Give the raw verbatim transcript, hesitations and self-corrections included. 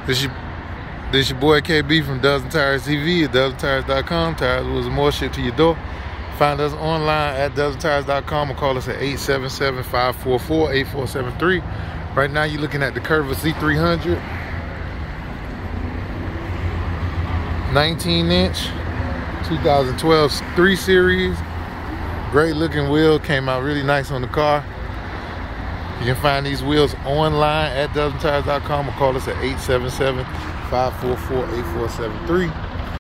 This your, this your boy K B from Dozen Tires T V at dozen tires dot com. Tires, wheels, and more shit to your door. Find us online at dozen tires dot com or call us at eight seven seven, five four four, eight four seven three. Right now you're looking at the Curva C three hundred. nineteen inch, two thousand twelve three series. Great looking wheel, came out really nice on the car. You can find these wheels online at dozen tires dot com or call us at eight seven seven, five four four, eight four seven three.